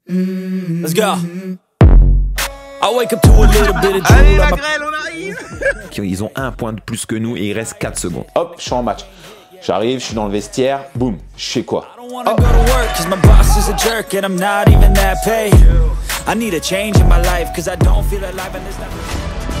Let's go. I wake up to a little bit of Allez, drool la on my... grêle, on arrive. Ils ont un point de plus que nous et il reste 4 secondes. Hop, je suis en match. J'arrive, je suis dans le vestiaire, boum, je fais quoi? I don't wanna go to work cause my boss is a jerk and I'm not even that paid. I need a change in my life cause I don't feel alive and there's nothing.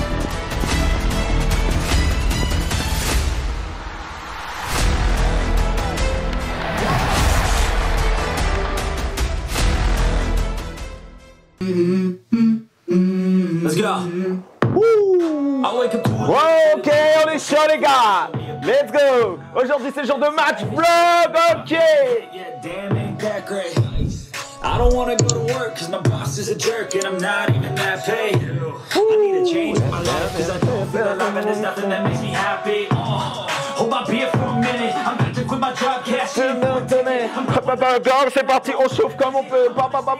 Let's go. I wake up to a Ok, on est chaud les gars. Let's go. Aujourd'hui c'est jour de match vlog, ok. yeah, damn, ain't that great. I don't wanna go to work cause my boss is a jerk and I'm not even that paid. I need a change in my life cause I don't feel alive and there's nothing that makes me happy. Hold my beer for a minute, I'm about to quit my job, cash in. C'est parti, on chauffe comme on peut.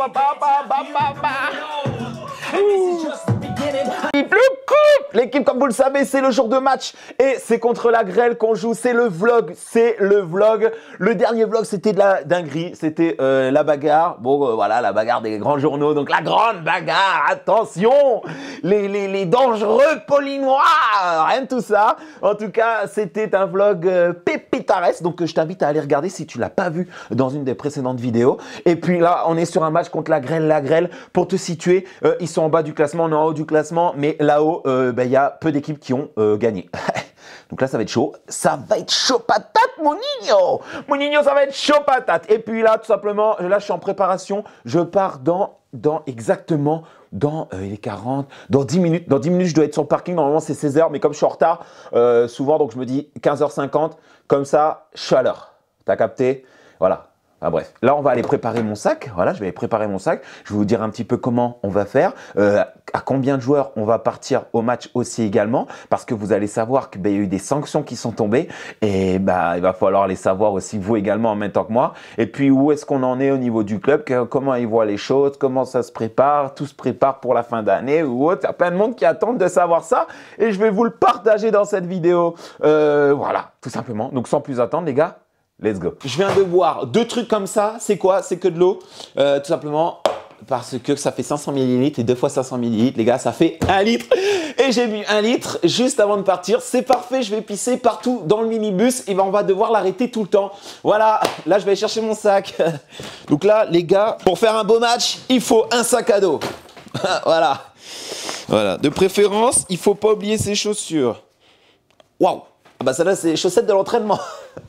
And this is just the beginning. L'équipe, comme vous le savez, c'est le jour de match et c'est contre la grêle qu'on joue. C'est le vlog, c'est le vlog. Le dernier vlog, c'était de la dinguerie, c'était la bagarre. Bon, voilà, la bagarre des grands journaux. Donc la grande bagarre, attention, les dangereux polinois, rien de tout ça. En tout cas, c'était un vlog pépitaresque. Donc je t'invite à aller regarder si tu l'as pas vu dans une des précédentes vidéos. Et puis là, on est sur un match contre la grêle. La grêle, pour te situer, ils sont en bas du classement, on est en haut du classement, mais là-haut, il y a peu d'équipes qui ont gagné. Donc là, ça va être chaud. Ça va être chaud patate, mon nino. Mon nino, ça va être chaud patate. Et puis là, tout simplement, là, je suis en préparation. Je pars exactement dans les 40, dans 10 minutes. Dans 10 minutes, je dois être sur le parking. Normalement, c'est 16h, mais comme je suis en retard, souvent, donc je me dis 15h50. Comme ça, je suis à l'heure. T'as capté? Voilà. Ah, bref, là on va aller préparer mon sac. Voilà, je vais préparer mon sac. Je vais vous dire un petit peu comment on va faire, à combien de joueurs on va partir au match aussi également, parce que vous allez savoir qu'il y a eu des sanctions qui sont tombées et il va falloir les savoir aussi vous également en même temps que moi. Et puis où est-ce qu'on en est au niveau du club, comment ils voient les choses, comment ça se prépare, tout se prépare pour la fin d'année ou autre. Il y a plein de monde qui attendent de savoir ça et je vais vous le partager dans cette vidéo. Voilà, tout simplement. Donc sans plus attendre les gars. Let's go. Je viens de boire 2 trucs comme ça. C'est quoi? C'est que de l'eau. Tout simplement parce que ça fait 500 ml et 2 fois 500 ml. Les gars, ça fait 1 litre. Et j'ai bu 1 litre juste avant de partir. C'est parfait. Je vais pisser partout dans le minibus. Et on va devoir l'arrêter tout le temps. Voilà. Là, je vais aller chercher mon sac. Donc là, les gars, pour faire un beau match, il faut un sac à dos. Voilà. Voilà. De préférence, il ne faut pas oublier ses chaussures. Waouh. Ah bah, ça là, c'est les chaussettes de l'entraînement.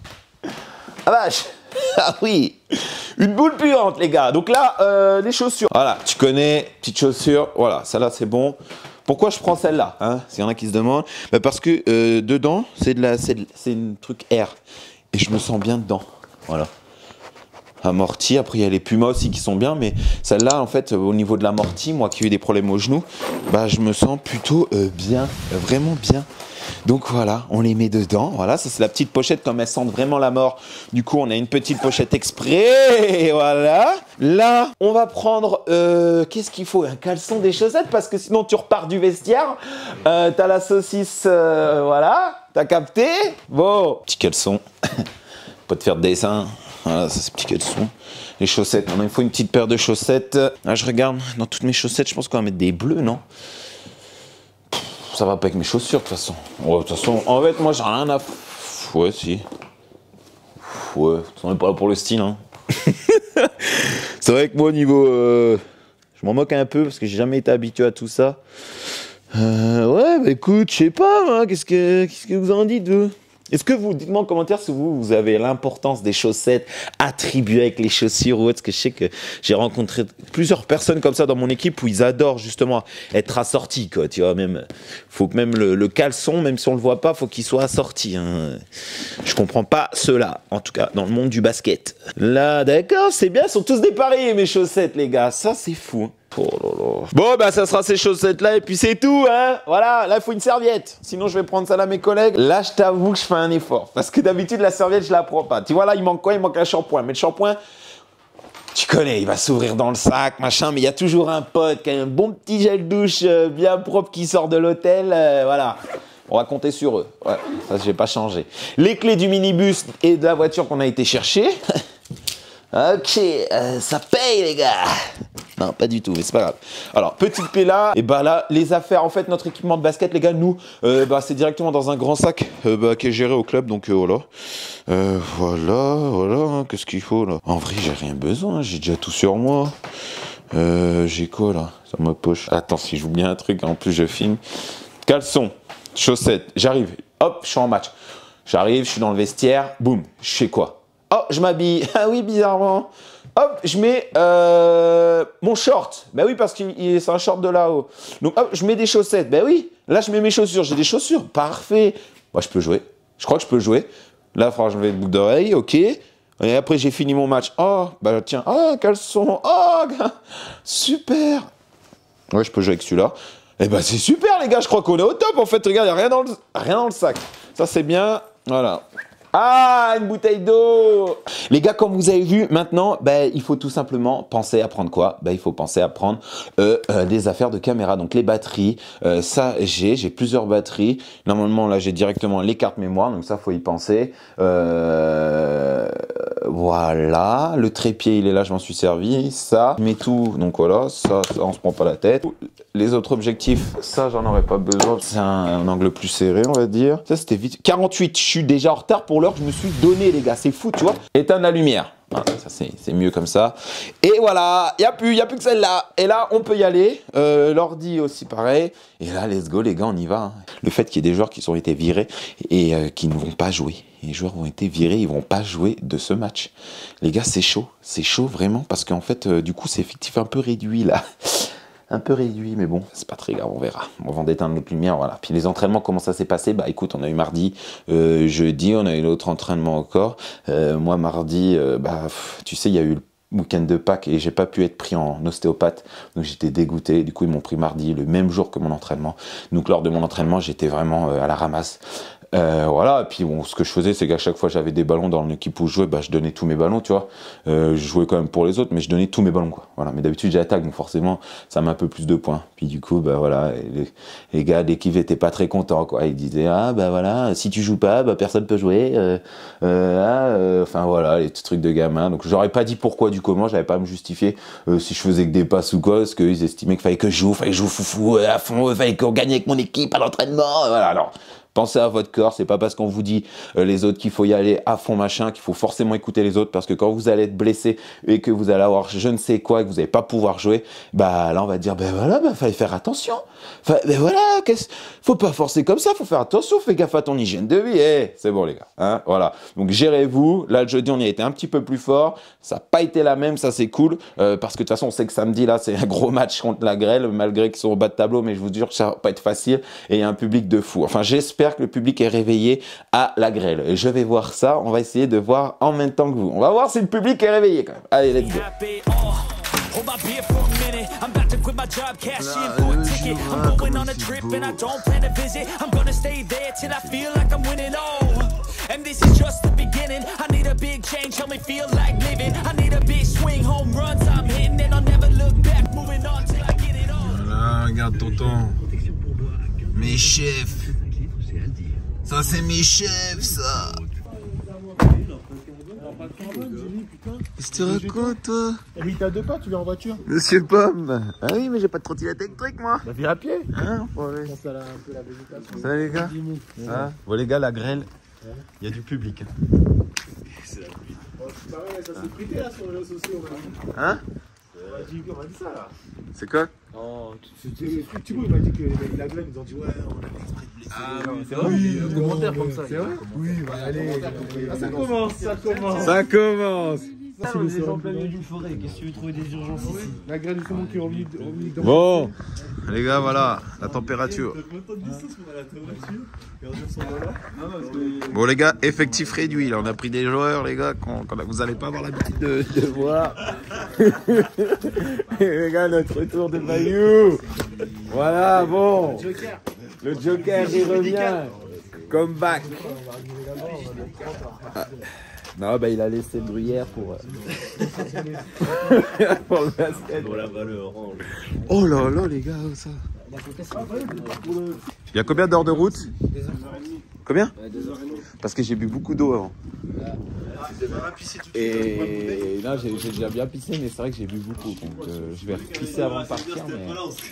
Ah vache. Ah oui. Une boule puante les gars. Donc là, les chaussures. Voilà, tu connais, petites chaussures. Voilà, celle-là c'est bon. Pourquoi je prends celle-là hein, s'il y en a qui se demandent. Bah parce que dedans, c'est une truc air. Et je me sens bien dedans. Voilà. Amorti. Après, il y a les Puma aussi qui sont bien. Mais celle-là, en fait, au niveau de l'amorti, moi qui ai eu des problèmes aux genoux, bah je me sens plutôt bien. Vraiment bien. Donc voilà, on les met dedans. Voilà, ça c'est la petite pochette comme elles sentent vraiment la mort. Du coup, on a une petite pochette exprès. Et voilà. Là, on va prendre, qu'est-ce qu'il faut? Un caleçon, des chaussettes parce que sinon tu repars du vestiaire. T'as la saucisse, voilà. T'as capté? Bon, petit caleçon. Pas te faire de dessin. Voilà, ça c'est petit caleçon. Les chaussettes, maintenant il faut une petite paire de chaussettes. Là, je regarde dans toutes mes chaussettes, je pense qu'on va mettre des bleus, non? Ça va pas avec mes chaussures de toute façon. Ouais, de toute façon, en fait, moi j'ai rien à. Ouais, si. Ouais, on n'est pas là pour le style. Hein. C'est vrai que moi, au niveau. Je m'en moque un peu parce que j'ai jamais été habitué à tout ça. Ouais, bah écoute, je sais pas, hein, qu'est-ce que vous en dites, vous? Est-ce que vous, dites-moi en commentaire si vous avez l'importance des chaussettes attribuées avec les chaussures ou autre, parce que je sais que j'ai rencontré plusieurs personnes comme ça dans mon équipe où ils adorent justement être assortis, quoi, tu vois, même, faut que même le caleçon, même si on le voit pas, faut qu'il soit assorti, hein. Je comprends pas cela, en tout cas, dans le monde du basket. Là, d'accord, c'est bien, ils sont tous dépareillés, mes chaussettes, les gars, ça c'est fou. Oh là là. Bon, bah ça sera ces chaussettes-là et puis c'est tout, hein. Voilà, là il faut une serviette. Sinon je vais prendre ça à mes collègues. Là je t'avoue que je fais un effort. Parce que d'habitude la serviette je la prends pas. Tu vois là il manque quoi? Il manque un shampoing. Mais le shampoing, tu connais, il va s'ouvrir dans le sac, machin. Mais il y a toujours un pote qui a un bon petit gel douche bien propre qui sort de l'hôtel. Voilà. On va compter sur eux. Ouais, ça j'ai pas changé. Les clés du minibus et de la voiture qu'on a été chercher. Ok, ça paye les gars. Non, pas du tout, mais c'est pas grave. Alors, petite paix là, et bah là, les affaires, en fait, notre équipement de basket, les gars, nous, c'est directement dans un grand sac qui est géré au club, donc voilà. Voilà, hein, qu'est-ce qu'il faut là? En vrai, j'ai rien besoin, j'ai déjà tout sur moi. J'ai quoi là? Dans ma poche. Attends, si j'oublie un truc, en plus je filme. Caleçon, chaussettes, j'arrive. Hop, je suis en match. J'arrive, je suis dans le vestiaire, boum, je fais quoi? Oh, je m'habille. Ah oui, bizarrement. Hop, je mets mon short. Ben oui, parce que c'est un short de là-haut. Donc hop, je mets des chaussettes. Ben oui, là je mets mes chaussures. J'ai des chaussures. Parfait. Moi, je peux jouer. Je crois que je peux jouer. Là, il faudra que je mette le boucle d'oreille. Ok. Et après, j'ai fini mon match. Oh, bah tiens. Oh, caleçon. Oh, super. Ouais, je peux jouer avec celui-là. Eh ben, c'est super, les gars. Je crois qu'on est au top. En fait, regarde, il n'y a rien dans le sac. Ça, c'est bien. Voilà. Ah, une bouteille d'eau. Les gars, comme vous avez vu, maintenant, il faut tout simplement penser à prendre quoi? Il faut penser à prendre des affaires de caméra. Donc, les batteries, ça, j'ai plusieurs batteries. Normalement, là, j'ai directement les cartes mémoire. Donc, ça, faut y penser. Voilà. Le trépied, il est là, je m'en suis servi. Ça, je mets tout. Donc, voilà. Ça, on se prend pas la tête. Les autres objectifs, ça, j'en aurais pas besoin. C'est un angle plus serré, on va dire. Ça, c'était vite. 48, je suis déjà en retard pour l'heure que je me suis donné, les gars. C'est fou, tu vois. Éteindre la lumière. Voilà, ça, c'est mieux comme ça. Et voilà, il n'y a plus que celle-là. Et là, on peut y aller. L'ordi aussi, pareil. Et là, let's go, les gars, on y va. Hein. Le fait qu'il y ait des joueurs qui ont été virés et qui ne vont pas jouer. Les joueurs ont été virés, ils ne vont pas jouer de ce match. Les gars, c'est chaud. C'est chaud, vraiment, parce qu'en fait, du coup, c'est effectif un peu réduit, là. Un peu réduit, mais bon, c'est pas très grave, on verra. On va d'éteindre notre lumière, voilà. Puis les entraînements, comment ça s'est passé? Écoute, on a eu mardi, jeudi, on a eu l'autre entraînement encore. Moi, mardi, tu sais, il y a eu le week-end de Pâques et j'ai pas pu être pris en ostéopathe, donc j'étais dégoûté. Du coup, ils m'ont pris mardi, le même jour que mon entraînement. Donc lors de mon entraînement, j'étais vraiment à la ramasse. Voilà, et puis bon, ce que je faisais, c'est qu'à chaque fois j'avais des ballons dans l'équipe où je jouais, je donnais tous mes ballons, tu vois. Je jouais quand même pour les autres, mais je donnais tous mes ballons, quoi. Voilà, mais d'habitude j'attaque, donc forcément ça met un peu plus de points. Puis du coup, voilà, les gars de l'équipe étaient pas très contents, quoi. Ils disaient, voilà, si tu joues pas, personne peut jouer. Enfin voilà, les petits trucs de gamin. Donc j'aurais pas dit pourquoi du comment, j'avais pas à me justifier si je faisais que des passes ou quoi, parce qu'ils estimaient qu'il fallait que je joue foufou à fond, il fallait qu'on gagne avec mon équipe à l'entraînement. Voilà, alors. Pensez à votre corps, c'est pas parce qu'on vous dit les autres qu'il faut y aller à fond machin, qu'il faut forcément écouter les autres, parce que quand vous allez être blessé et que vous allez avoir je ne sais quoi, et que vous n'allez pas pouvoir jouer, là on va dire voilà, fallait faire attention. Voilà, faut pas forcer comme ça, faut faire attention, fais gaffe à ton hygiène de vie. C'est bon les gars, hein, voilà. Donc gérez-vous, là le jeudi on y a été un petit peu plus fort, ça n'a pas été la même, ça c'est cool, parce que de toute façon on sait que samedi là c'est un gros match contre la Grêle, malgré qu'ils sont au bas de tableau, mais je vous jure que ça va pas être facile, et il y a un public de fou. Enfin j'espère que le public est réveillé à la Grêle. Et je vais voir ça, on va essayer de voir en même temps que vous. On va voir si le public est réveillé quand même. Allez, let's go. Hold my beer for a minute. I'm about to quit my job, cash in for a ticket. I'm going on a trip and I don't plan to visit. I'm gonna stay there till I feel like I'm winning. And this is just the beginning. I need a big change, help me feel like living. I need a big swing, home runs I'm hitting, and I'll never look back. Moving on till I get it all. Voilà, regarde tonton. Mes chefs. Ça c'est mes chefs, ça. Qu'est-ce que tu racontes, toi? Oui, t'as deux pas, tu viens en voiture. Monsieur Pomme. Ah oui, mais j'ai pas de trottinette électrique, moi. Viens à pied. Hein, ouais. Ça a un peu la végétation. Ça, les gars. Ah. Bon, les gars, la Grêle, il y a du public. C'est la pluie. C'est pareil, ça s'est prêté là sur les réseaux sociaux. Hein? On a dit ça là. C'est quoi? Oh, Thibaut il m'a dit que la Grêle nous ont dit ouais, on a fait exprès de blesser. Ah oui, c'est vrai. Oui, un commentaire comme ça. C'est vrai? Oui, allez. Ça commence, ça commence. Ça commence. On est en plein milieu d'une forêt, qu'est-ce que tu veux trouver des urgences ici? La Grêle justement qui est revenue dans. Bon, les gars, voilà, la température. Bon les gars, effectif réduit, là on a pris des joueurs les gars, vous n'allez pas avoir l'habitude de voir. Les gars, notre retour de Bayou. Voilà, bon. Le Joker, il revient. Comeback. Ah. Non, il a laissé le Bruyère pour le basket. Pour la valeur. Oh là là, les gars, ça. Il y a combien d'heures de route? Combien? 2h30. Parce que j'ai bu beaucoup d'eau avant. Et Et là, j'ai déjà bien pissé, mais c'est vrai que j'ai bu beaucoup. Donc je vais pisser avant de partir. Mais...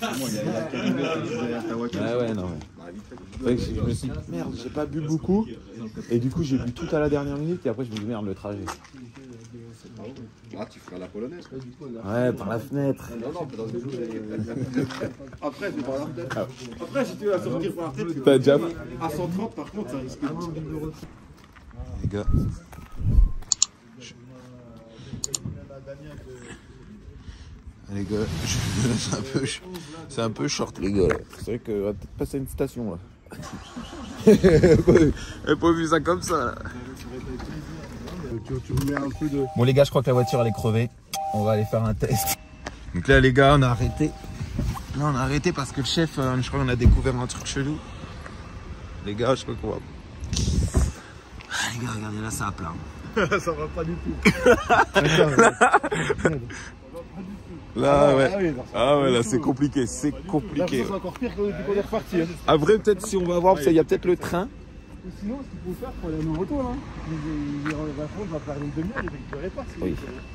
ouais, non. C'est vrai que je me suis dit, merde, j'ai pas bu beaucoup. Et du coup, j'ai bu tout à la dernière minute. Et après, je me dis, merde, le trajet. ah, tu feras la polonaise. Ouais, par la fenêtre. Non, dans une journée. Après, c'est par la fenêtre. Après, si tu vas sortir par la fenêtre, T'as déjà... à 130, par contre, ça risque de. Les gars. Les gars, c'est un peu short, les gars. C'est vrai qu'on va peut-être passer à une station là. J'ai pas vu ça comme ça là. Tu mets un peu de. Bon les gars, je crois que la voiture elle est crevée. On va aller faire un test. Donc là les gars, on a arrêté. Là on a arrêté parce que le chef, je crois qu'on a découvert un truc chelou. Les gars, je crois qu'on va... Ah, les gars, regardez là, ça a plein. Ça va pas du tout. Là, ouais. Ah oui, Ah ouais, là, c'est compliqué, c'est compliqué. C'est encore pire que depuis qu'on est reparti. Hein. Après, peut-être si on va voir, parce qu'il y a peut-être le train. Sinon, ce qu'il faut faire pour aller à nos retours, là, on va faire une demi-heure, il récupérer pas. Oui.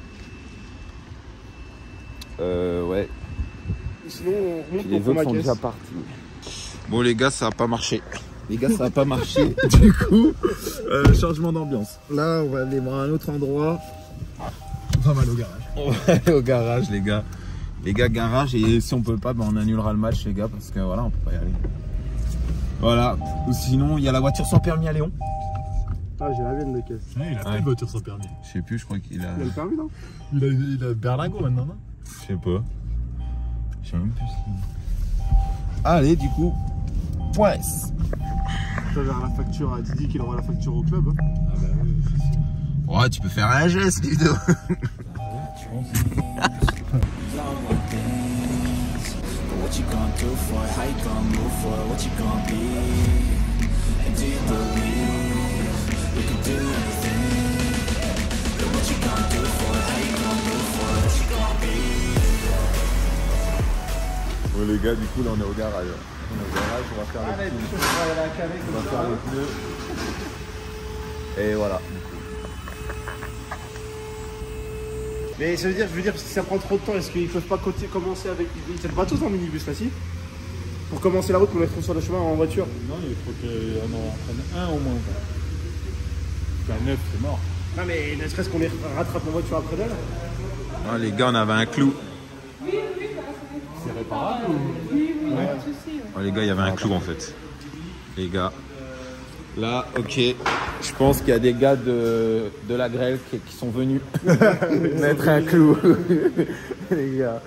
Ouais. Sinon, on remonte Les pour autres ma sont caisse. déjà partis. Bon, les gars, ça a pas marché. Les gars, ça a pas marché. Du coup, changement d'ambiance. Là, on va aller voir un autre endroit. Pas mal au garage. On va aller au garage, les gars. Les gars, garage. Et si on peut pas, ben, on annulera le match, les gars, parce que voilà, on peut pas y aller. Voilà. Ou sinon, il y a la voiture sans permis à Léon. Ah, j'ai la veine de caisse. Ouais, il a pas une voiture sans permis. Je sais plus, je crois qu'il a. Il a le permis, non? Il a Berlingot maintenant, non? Je sais pas. Je sais même plus ce qu'il... Allez, du coup, point S. Tu vas vers la facture, tu dis qu'il envoie la facture au club. Hein. Ah bah oui, c'est sûr. Ouais, tu peux faire un geste, Ludo. What you gonna do for it? How you gonna move for it? What you gonna be? And do you believe you can do anything? And what you gonna do for it? How you gonna move for it? What you gonna be? Bon les gars, du coup là on est au garage. On est au garage, on va faire les pneus. On va faire les pneus. Et voilà. Mais ça veut dire, je veux dire, si ça prend trop de temps, est-ce qu'ils peuvent pas commencer avec. Ils tiennent pas tous en minibus là, si? Pour commencer la route, pour les retrouver sur le chemin en voiture. Non, il faut qu'on en prenne un au moins. Enfin, 9, c'est mort. Non, mais ne serait-ce qu'on les rattrape en voiture après d'elle. Ah, les gars, on avait un clou. C'est réparable ou... Oh, les gars, il y avait un clou en fait. Les gars. Là, ok. Je pense qu'il y a des gars de la grêle qui sont venus mettre un clou. Les gars.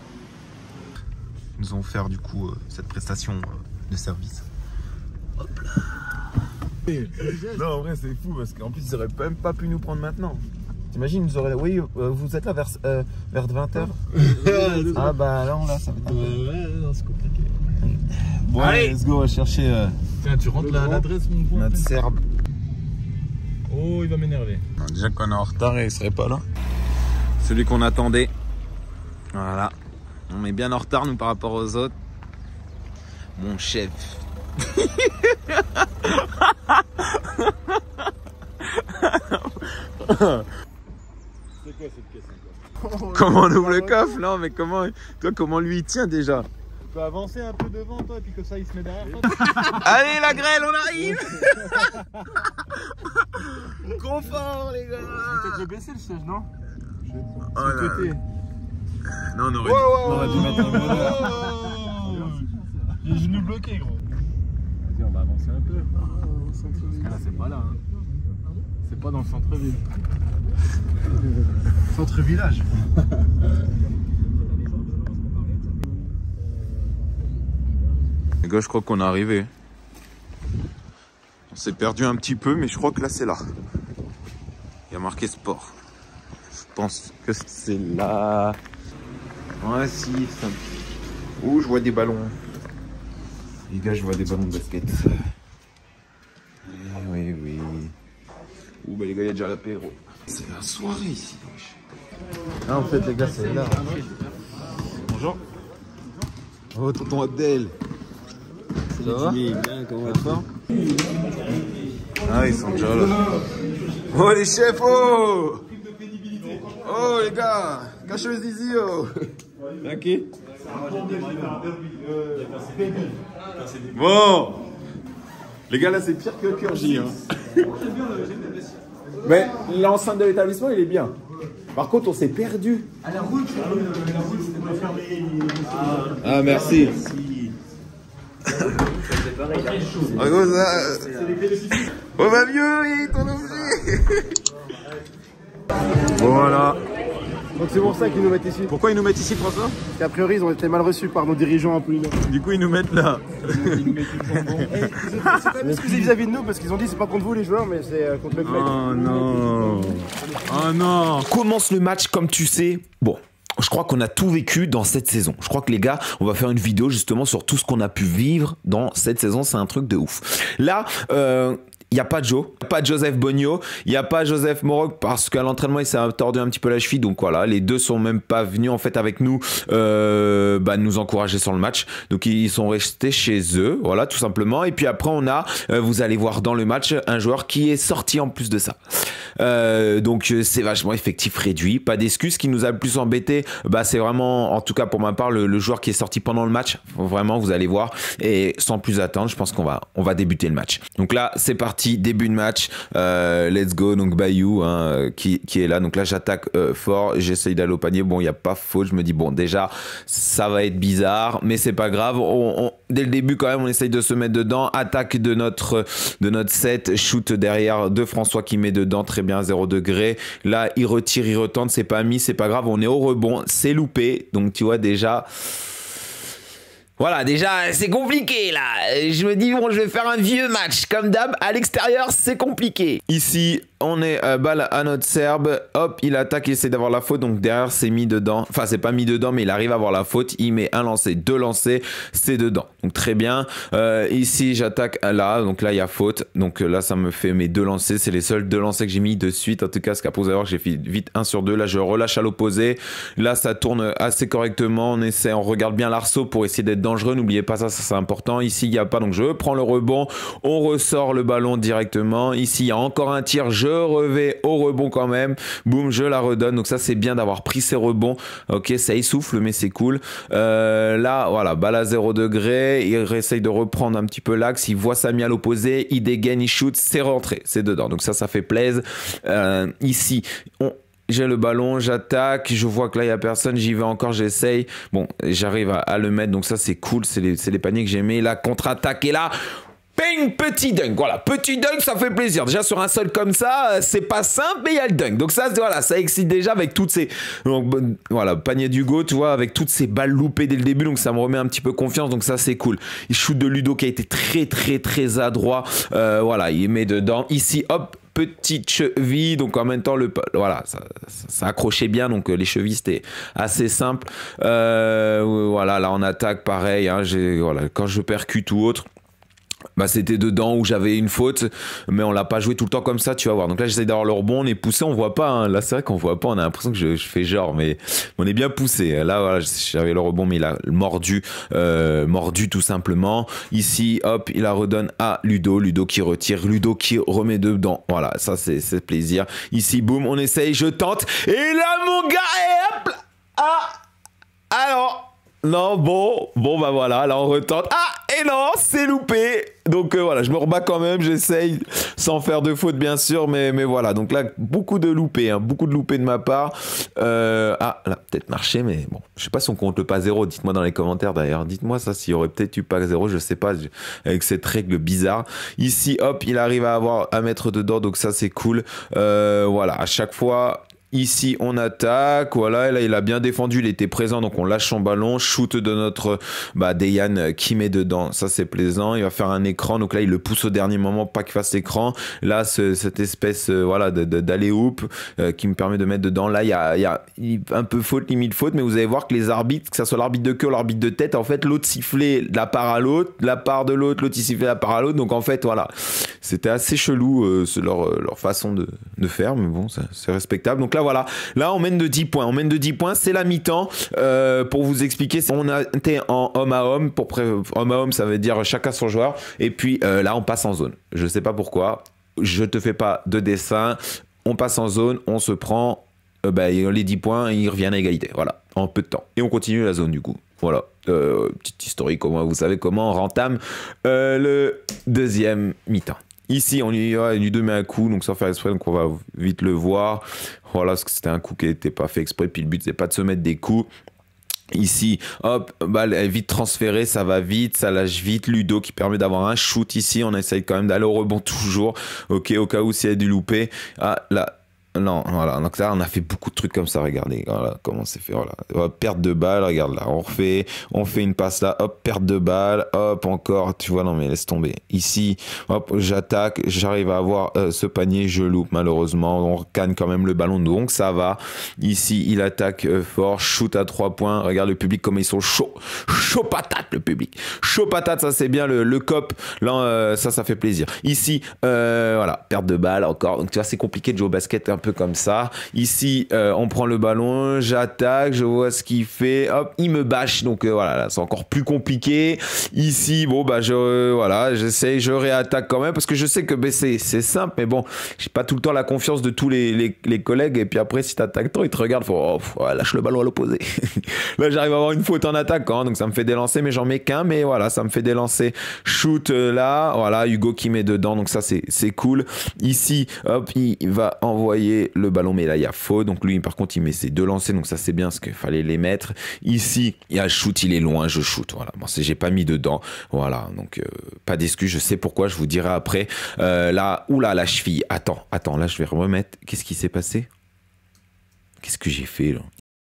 Nous allons faire du coup cette prestation de service. Hop là. Non, en vrai, c'est fou parce qu'en plus, ils auraient même pas pu nous prendre maintenant. T'imagines, ils nous auraient. Oui, vous êtes là vers 20h. Ah bah là, ça va être. Ouais, non, c'est compliqué. Bon, allez, let's go, on va chercher Tiens, tu rentres l'adresse, mon point. notre Serbe. Oh, il va m'énerver. Déjà qu'on est en retard et il serait pas là. Celui qu'on attendait. Voilà. On est bien en retard, nous, par rapport aux autres. Mon chef. C'est quoi cette pièce encore? Comment on ouvre le coffre? Non, mais comment... Toi, comment lui il tient déjà? Tu peux avancer un peu devant, toi, et puis que ça, il se met derrière toi. Allez, la grêle, on arrive. Confort, les gars. Peut-être le baisser le siège, non? Oh là là. Côté. Non, on On aurait dû mettre un moteur. Les genoux bloqués, gros. Vas-y, on va avancer un peu. Parce que là, c'est pas là. Hein. C'est pas dans le centre-ville. Centre-village. Les gars, je crois qu'on est arrivé. On s'est perdu un petit peu, mais je crois que là, c'est là. Il y a marqué sport. Je pense que c'est là. Ouais, si. Ça... Ouh, je vois des ballons. Les gars, je vois des ballons de basket. Oui, oui. Ouh, bah les gars, il y a déjà l'apéro. C'est la soirée ici. Ah, en fait, les gars, c'est là. Bonjour. Oh, tonton Abdel. Ça va bien, comment va? Ah, ils sont déjà là. Oh, les chefs, oh! Oh, les gars! Cachez le zizi, oh! Ok. Bon! Les gars, là, c'est pire que le Curgy, hein. Mais l'enceinte de l'établissement, il est bien. Par contre, on s'est perdu. À la route, c'était pas fermé. Ah, merci. Oh, ma vieux, il est ton objet. Voilà. Donc c'est pour ça qu'ils nous mettent ici. Pourquoi ils nous mettent ici, François? Parce qu'a priori, ils ont été mal reçus par nos dirigeants un peu. Du coup, ils nous mettent là. C'est pas excusé vis-à-vis de nous parce qu'ils ont dit c'est pas contre vous les joueurs, mais c'est contre le club. Oh non. Oh non. Commence le match comme tu sais. Bon. Je crois qu'on a tout vécu dans cette saison. Je crois que les gars, on va faire une vidéo justement sur tout ce qu'on a pu vivre dans cette saison. C'est un truc de ouf. Là, il n'y a pas Joe, pas Joseph Bonio, il n'y a pas Joseph Morok parce qu'à l'entraînement il s'est tordu un petit peu la cheville, donc voilà, les deux sont même pas venus en fait avec nous nous encourager sur le match, donc ils sont restés chez eux, voilà tout simplement. Et puis après on a, vous allez voir dans le match, un joueur qui est sorti en plus de ça, donc c'est vachement effectif réduit, pas d'excuses. Ce qui nous a le plus embêté, c'est vraiment, en tout cas pour ma part, le joueur qui est sorti pendant le match, vraiment vous allez voir, et sans plus attendre, je pense qu'on va débuter le match. Donc là c'est parti. Début de match, let's go, donc Bayou qui est là, donc là j'attaque fort, j'essaye d'aller au panier, bon il n'y a pas faute, je me dis bon déjà ça va être bizarre, mais c'est pas grave, dès le début quand même on essaye de se mettre dedans, attaque de notre set, shoot derrière de François qui met dedans, très bien, 0 degré, là il retire, il retente, c'est pas mis, c'est pas grave, on est au rebond, c'est loupé, donc tu vois déjà... Voilà, déjà, c'est compliqué, là. Je me dis, bon, je vais faire un vieux match. Comme d'hab, à l'extérieur, c'est compliqué. Ici, on est balle à notre Serbe. Hop, il attaque, il essaie d'avoir la faute. Donc, derrière, c'est mis dedans. Enfin, c'est pas mis dedans, mais il arrive à avoir la faute. Il met un lancer, deux lancers. C'est dedans. Donc, très bien. Ici, j'attaque là. Donc, là, il y a faute. Donc, là, ça me fait mes deux lancers. C'est les seuls deux lancers que j'ai mis de suite. En tout cas, ce qu'après, vous allez voir que j'ai fait vite 1 sur 2. Là, je relâche à l'opposé. Là, ça tourne assez correctement. On regarde bien l'arceau pour essayer d'être dangereux, n'oubliez pas ça, c'est important. Ici il n'y a pas, donc je prends le rebond, on ressort le ballon directement. Ici il y a encore un tir, je revais au rebond quand même, boum, je la redonne. Donc ça c'est bien d'avoir pris ces rebonds, ok, ça essouffle mais c'est cool. Là voilà, balle à 0 degré, il essaye de reprendre un petit peu l'axe, il voit Samy à l'opposé, il dégaine, il shoot, c'est rentré, c'est dedans, donc ça fait plaisir. Ici j'ai le ballon, j'attaque, je vois que là il n'y a personne, j'y vais encore, j'essaye. Bon, j'arrive à le mettre, donc ça c'est cool, c'est les paniers que j'ai mis. La contre-attaque est là. Ping, petit dunk, voilà, petit dunk, ça fait plaisir. Déjà sur un sol comme ça, c'est pas simple, mais il y a le dunk. Donc ça, voilà, ça excite déjà avec toutes ces... Donc voilà, panier d'Hugo, tu vois, avec toutes ces balles loupées dès le début, donc ça me remet un petit peu confiance, donc ça c'est cool. Il shoot de Ludo qui a été très adroit, voilà, il met dedans. Ici, hop, petite cheville, donc en même temps voilà, ça accrochait bien, donc les chevilles c'était assez simple. Voilà, là on attaque pareil, hein, voilà, quand je percute ou autre, c'était dedans où j'avais une faute, mais on l'a pas joué tout le temps comme ça, tu vas voir. Donc là j'essaie d'avoir le rebond, on est poussé, on voit pas, hein. Là c'est vrai qu'on voit pas, on a l'impression que je fais genre, mais on est bien poussé. Là voilà, j'avais le rebond, mais il a mordu tout simplement. Ici hop, il la redonne à Ludo qui retire, Ludo qui remet dedans. Voilà, ça c'est plaisir. Ici boum, on essaye, je tente, et là mon gars, et hop, alors non, bon, voilà, là on retente. Et non, c'est loupé. Donc voilà, je me rebats quand même, j'essaye sans faire de faute bien sûr, mais voilà. Donc là, beaucoup de loupés, hein, beaucoup de loupés de ma part. Là, peut-être marché, mais bon, je sais pas si on compte le pas 0. Dites-moi dans les commentaires d'ailleurs. Dites-moi ça, s'il y aurait peut-être eu pas 0, je sais pas, avec cette règle bizarre. Ici, hop, il arrive à mettre dedans, donc ça c'est cool. Voilà, à chaque fois... Ici on attaque, voilà, et là il a bien défendu, il était présent, donc on lâche son ballon, shoot de notre Dejan qui met dedans, ça c'est plaisant, il va faire un écran, donc là il le pousse au dernier moment, pas qu'il fasse l'écran, là cette espèce voilà d'aller-hoop qui me permet de mettre dedans, là il y a un peu faute, limite faute, mais vous allez voir que les arbitres, que ce soit l'arbitre de queue ou l'arbitre de tête, en fait l'autre sifflait de la part à l'autre, la part de l'autre il sifflait de la part à l'autre, donc en fait voilà, c'était assez chelou leur façon de faire, mais bon c'est respectable. Donc là, voilà. Là, on mène de 10 points. On mène de 10 points. C'est la mi-temps. Pour vous expliquer, on a été en homme à homme. Homme à homme, ça veut dire chacun son joueur. Et puis là, on passe en zone. Je sais pas pourquoi. Je te fais pas de dessin. On passe en zone. On se prend les 10 points. Et ils reviennent à égalité. Voilà. En peu de temps. Et on continue la zone du coup. Voilà. Petite historique. Vous savez comment on rentame le deuxième mi-temps. Ici, on y va, Ludo met un coup, donc sans faire exprès, donc on va vite le voir. Voilà, parce que c'était un coup qui n'était pas fait exprès, puis le but, c'est pas de se mettre des coups. Ici, hop, balle est vite transférée, ça va vite, ça lâche vite. Ludo qui permet d'avoir un shoot ici, on essaye quand même d'aller au rebond toujours. Ok, au cas où s'il y a du loupé. Ah, là. Non, voilà, donc là on a fait beaucoup de trucs comme ça, regardez, voilà comment c'est fait, voilà, hop, perte de balle, regarde là, on fait une passe là, hop, perte de balle, hop, encore, tu vois, non mais laisse tomber, ici, hop, j'attaque, j'arrive à avoir ce panier, je loupe malheureusement, on canne quand même le ballon, donc ça va, ici il attaque fort, shoot à 3 points, regarde le public comme ils sont chauds, chaud patate le public, chaud patate, ça c'est bien le cop, là ça fait plaisir, ici, voilà, perte de balle encore, donc tu vois c'est compliqué de jouer au basket un peu comme ça. Ici, on prend le ballon, j'attaque, je vois ce qu'il fait. Hop, il me bâche. Donc voilà, c'est encore plus compliqué. Ici, bon, voilà, j'essaye, je réattaque quand même parce que je sais que c'est simple, mais bon, j'ai pas tout le temps la confiance de tous les collègues. Et puis après, si t'attaques trop, ils te regardent, lâche le ballon à l'opposé. Là, j'arrive à avoir une faute en attaquant, donc ça me fait délancer, mais j'en mets qu'un, mais voilà, ça me fait délancer. Shoot là, voilà, Hugo qui met dedans, donc ça, c'est cool. Ici, hop, il va envoyer le ballon, mais là il y a faute, donc lui par contre il met ses 2 lancers, donc ça c'est bien parce qu'il fallait les mettre. Ici il y a le shoot, il est loin, je shoot, voilà, bon, j'ai pas mis dedans, voilà, donc pas d'excuse, je sais pourquoi, je vous dirai après. Là, oula, la cheville, attends, là je vais remettre, qu'est-ce qui s'est passé, qu'est-ce que j'ai fait là?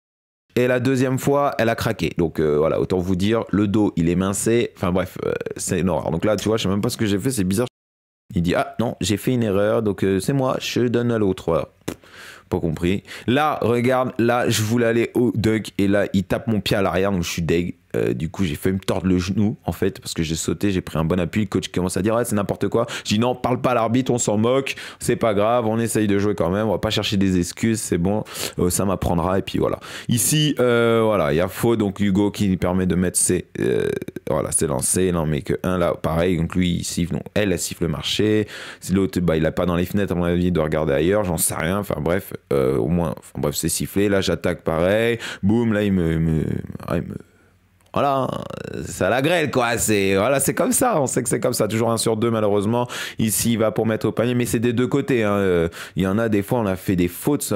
Et la deuxième fois, elle a craqué. Donc voilà, autant vous dire, le dos il est mincé, enfin bref, c'est une horreur. Donc là tu vois, je sais même pas ce que j'ai fait, c'est bizarre. Il dit, ah non, j'ai fait une erreur, donc c'est moi, je donne à l'autre. Voilà. Pas compris. Là, regarde, là, je voulais aller au dunk et là, il tape mon pied à l'arrière, donc je suis deg. Du coup, j'ai fait me tordre le genou, en fait, parce que j'ai sauté, j'ai pris un bon appui. Le coach commence à dire, ouais, c'est n'importe quoi. Je dis, non, parle pas à l'arbitre, on s'en moque, c'est pas grave, on essaye de jouer quand même, on va pas chercher des excuses, c'est bon, ça m'apprendra, et puis voilà. Ici, voilà, il y a faute, donc Hugo qui lui permet de mettre ses lancés, non, mais que un là, pareil, donc lui, il siffle, donc elle siffle le marché, si l'autre, il a pas dans les fenêtres, à mon avis, de regarder ailleurs, j'en sais rien, enfin bref, au moins, bref, c'est sifflé, là, j'attaque pareil, boum, là, il me voilà, c'est à la grêle quoi, c'est comme ça, on sait que c'est comme ça, toujours 1 sur 2 malheureusement, ici il va pour mettre au panier, mais c'est des deux côtés, hein. Il y en a des fois on a fait des fautes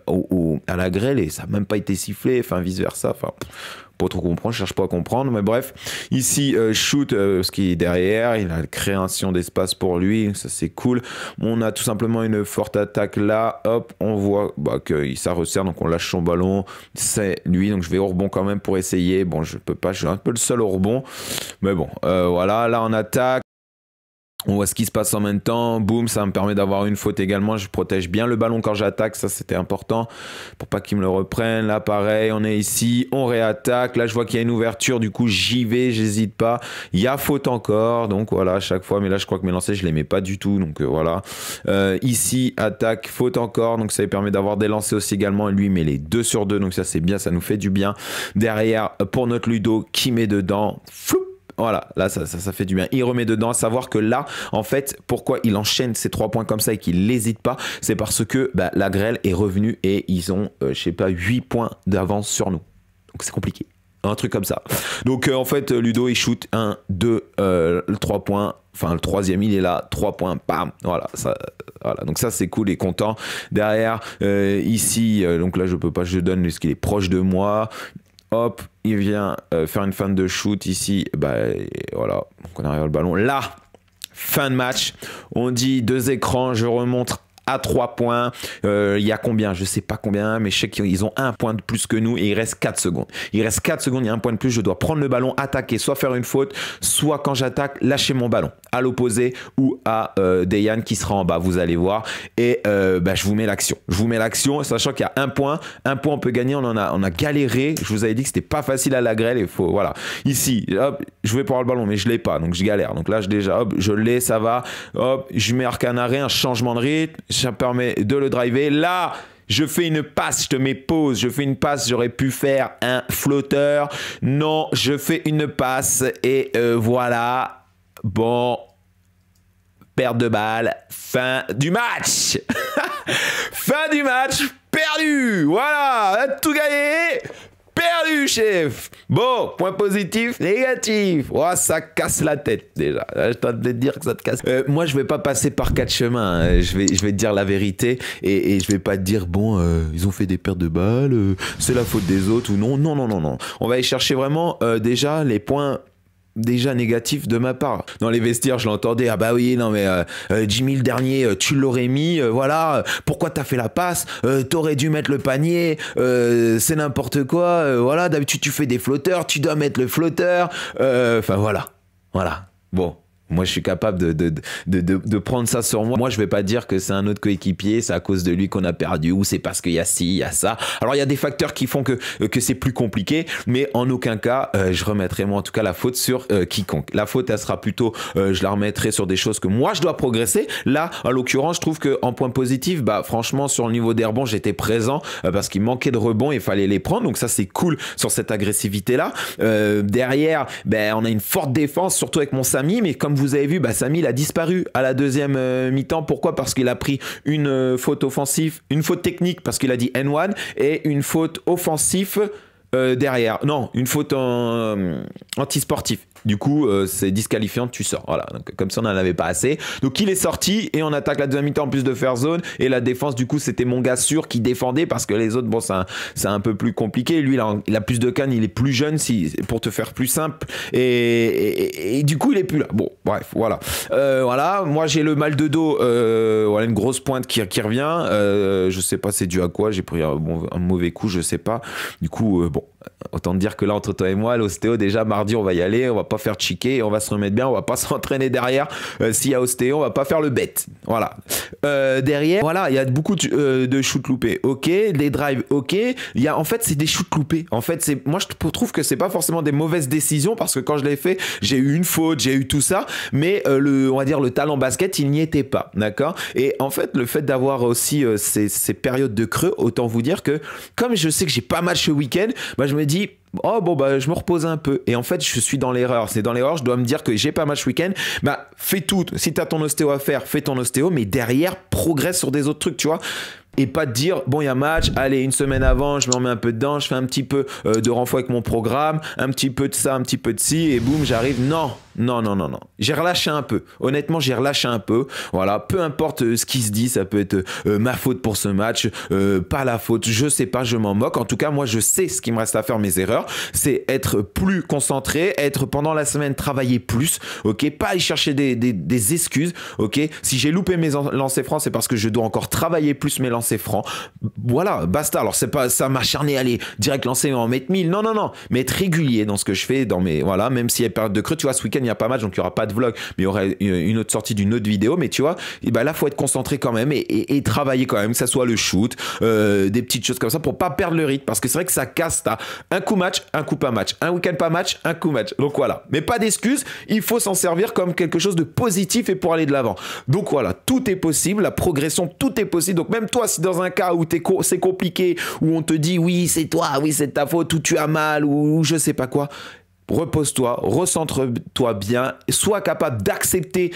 à la grêle et ça n'a même pas été sifflé, enfin vice versa, enfin pas trop comprendre, je cherche pas à comprendre, mais bref, ici shoot, ce qui est derrière, il a la création d'espace pour lui, ça c'est cool, on a tout simplement une forte attaque là, hop, on voit que ça resserre, donc on lâche son ballon, c'est lui, donc je vais au rebond quand même pour essayer, bon je peux pas, je suis un peu le seul au rebond, mais bon, voilà, là on attaque, on voit ce qui se passe en même temps, boum, ça me permet d'avoir une faute également, je protège bien le ballon quand j'attaque, ça c'était important, pour pas qu'il me le reprenne, là pareil, on est ici, on réattaque, là je vois qu'il y a une ouverture, du coup j'y vais, j'hésite pas, il y a faute encore, donc voilà, à chaque fois, mais là je crois que mes lancers je les mets pas du tout, donc voilà, ici, attaque, faute encore, donc ça lui permet d'avoir des lancers aussi également, et lui il met les 2 sur 2, donc ça c'est bien, ça nous fait du bien, derrière, pour notre Ludo, qui met dedans, floup. Voilà, là ça fait du bien. Il remet dedans, à savoir que là, en fait, pourquoi il enchaîne ces 3 points comme ça et qu'il n'hésite pas, c'est parce que la grêle est revenue et ils ont, je sais pas, 8 points d'avance sur nous. Donc c'est compliqué. Un truc comme ça. Donc en fait, Ludo il shoot 1, 2, 3 points. Enfin, le troisième, il est là, 3 points, bam, voilà, voilà. Donc ça, c'est cool et content. Derrière, ici, donc là, je peux pas, je donne parce qu'il est proche de moi. Hop, il vient faire une fin de shoot ici. Voilà, donc on arrive au ballon. Là, fin de match. On dit 2 écrans, je remonte à 3 points. Il y a combien? Je sais pas combien, mais je sais qu'ils ont 1 point de plus que nous et il reste 4 secondes. Il reste 4 secondes, il y a 1 point de plus. Je dois prendre le ballon, attaquer, soit faire une faute, soit quand j'attaque, lâcher mon ballon à l'opposé ou à Dayan qui sera en bas, vous allez voir. Et je vous mets l'action. Je vous mets l'action, sachant qu'il y a 1 point. 1 point, on peut gagner. On a galéré. Je vous avais dit que c'était pas facile à la grêle. Il faut, voilà. Ici, hop, je vais pour le ballon, mais je l'ai pas, donc je galère. Donc là, je l'ai, ça va. Hop, je mets Arcanaré, un changement de rythme. Ça permet de le driver. Là, Je fais une passe, je te mets pause, je fais une passe, j'aurais pu faire un flotteur. Non, je fais une passe et voilà. Bon, perte de balle, fin du match. Fin du match, perdu. Voilà, tout gagné. Perdu, chef. Bon, point positif, négatif. Oh, ça casse la tête, déjà. Je t'en de te dire que ça te casse. Moi, je vais pas passer par 4 chemins. Je vais te dire la vérité et je vais pas te dire, bon, ils ont fait des pertes de balles, c'est la faute des autres ou non. Non, non, non, non. On va aller chercher vraiment déjà les points déjà négatif de ma part. Dans les vestiaires, je l'entendais, ah bah oui, non mais Jimmy le dernier, tu l'aurais mis, voilà, pourquoi t'as fait la passe, t'aurais dû mettre le panier, c'est n'importe quoi, voilà, d'habitude tu fais des flotteurs, tu dois mettre le flotteur, enfin voilà, voilà, bon. Moi, je suis capable de prendre ça sur moi. Moi, je vais pas dire que c'est un autre coéquipier, c'est à cause de lui qu'on a perdu, ou c'est parce qu'il y a ci, il y a ça. Alors, il y a des facteurs qui font que c'est plus compliqué, mais en aucun cas, je remettrai, moi, en tout cas, la faute sur quiconque. La faute, elle sera plutôt, je la remettrai sur des choses que moi, je dois progresser. Là, en l'occurrence, je trouve qu'en point positif, bah, franchement, sur le niveau des rebonds, j'étais présent parce qu'il manquait de rebonds, il fallait les prendre. Donc, ça, c'est cool sur cette agressivité-là. Derrière, ben, on a une forte défense, surtout avec mon Samy, mais comme vous avez vu, bah, Samy il a disparu à la deuxième mi-temps. Pourquoi? Parce qu'il a pris une faute offensive, une faute technique parce qu'il a dit N1 et une faute offensive derrière. Non, une faute anti-sportif. Du coup, c'est disqualifiant, tu sors. Voilà, donc, comme ça, on n'en avait pas assez. Donc, il est sorti et on attaque la deuxième mi-temps en plus de faire zone. Et la défense, du coup, c'était mon gars sûr qui défendait parce que les autres, bon, c'est un peu plus compliqué. Lui, il a plus de cannes, il est plus jeune, pour te faire plus simple. Et du coup, il est plus là. Bon, bref, voilà. Voilà, moi, j'ai le mal de dos. Voilà, une grosse pointe qui revient. Je sais pas c'est dû à quoi. J'ai pris un mauvais coup, je sais pas. Du coup, bon, autant te dire que là, entre toi et moi, l'ostéo, déjà, mardi, on va y aller. On va pas faire chiquer, on va se remettre bien, on va pas s'entraîner derrière. S'il y a ostéo, on va pas faire le bête. Voilà. Derrière, voilà, il y a beaucoup de shoots loupés. Ok, des drives. Ok. Il y a, en fait, c'est des shoots loupés. En fait, moi, je trouve que c'est pas forcément des mauvaises décisions parce que quand je l'ai fait, j'ai eu une faute, j'ai eu tout ça, mais on va dire le talent basket, il n'y était pas, d'accord. Et en fait, le fait d'avoir aussi ces périodes de creux, autant vous dire que comme je sais que j'ai pas match ce week-end, bah, je me dis oh bon bah je me repose un peu et en fait je suis dans l'erreur, c'est dans l'erreur, je dois me dire que j'ai pas match week-end, bah fais tout, si t'as ton ostéo à faire, fais ton ostéo, mais derrière progresse sur des autres trucs, tu vois. Et pas te dire, bon, il y a match, allez, une semaine avant, je me remets un peu dedans, je fais un petit peu de renfort avec mon programme, un petit peu de ça, un petit peu de ci, et boum, j'arrive. Non, non, non, non, non. J'ai relâché un peu. Honnêtement, j'ai relâché un peu. Voilà, peu importe ce qui se dit, ça peut être ma faute pour ce match, pas la faute, je sais pas, je m'en moque. En tout cas, moi, je sais ce qu'il me reste à faire, mes erreurs. C'est être plus concentré, être pendant la semaine, travailler plus, ok? Pas aller chercher des excuses, ok? Si j'ai loupé mes lancers francs, c'est parce que je dois encore travailler plus mes lancers francs. Voilà, basta. Alors, c'est pas ça m'acharner, aller direct lancer en mettre 1000. Non, non, non. Mais être régulier dans ce que je fais, dans mes, voilà, même s'il y a une période de creux, tu vois, ce week-end, il n'y a pas match, donc il n'y aura pas de vlog, mais il y aura une autre sortie d'une autre vidéo, mais tu vois, et ben là, faut être concentré quand même et travailler quand même, que ça soit le shoot, des petites choses comme ça pour pas perdre le rythme, parce que c'est vrai que ça casse, t'as un coup match, un coup pas match, un week-end pas match, un coup match. Donc voilà. Mais pas d'excuses, il faut s'en servir comme quelque chose de positif et pour aller de l'avant. Donc voilà, tout est possible, la progression, tout est possible. Donc même toi, si dans un cas où c'est compliqué, où on te dit oui, c'est toi, oui, c'est ta faute, ou tu as mal, ou je sais pas quoi, repose-toi, recentre-toi bien, sois capable d'accepter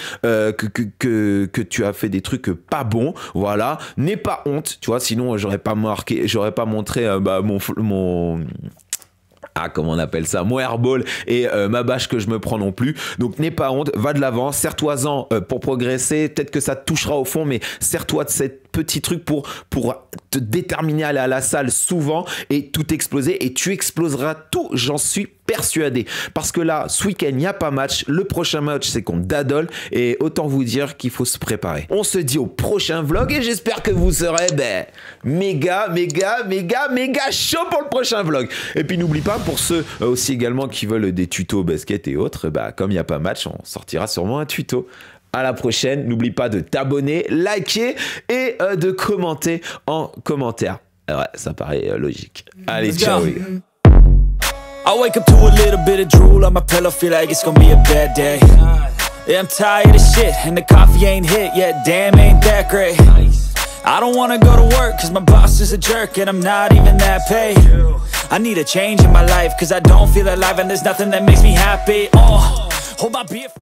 que tu as fait des trucs pas bons, voilà, n'aie pas honte, tu vois, sinon j'aurais pas montré mon comment on appelle ça, mon airball et ma bâche que je me prends non plus. Donc n'aie pas honte, va de l'avant, serre-toi-en pour progresser, peut-être que ça te touchera au fond, mais serre-toi de cette petit truc pour te déterminer à aller à la salle souvent et tout exploser, et tu exploseras tout, j'en suis persuadé, parce que là ce week-end il n'y a pas match, le prochain match c'est contre Dadol et autant vous dire qu'il faut se préparer. On se dit au prochain vlog et j'espère que vous serez méga chaud pour le prochain vlog. Et puis n'oublie pas, pour ceux aussi également qui veulent des tutos basket et autres, comme il n'y a pas match, on sortira sûrement un tuto. À la prochaine, n'oublie pas de t'abonner, liker et de commenter en commentaire. Ouais, ça paraît logique. Allez, ciao. I wake up to a little bit of drool on my pillow, feel like it's gonna be a bad day. Yeah, I'm tired of shit, and the coffee ain't hit yet, damn, ain't that great. I don't wanna go to work cause my boss is a jerk and I'm not even that paid. I need a change in my life cause I don't feel alive and there's nothing that makes me happy. Hold my beer.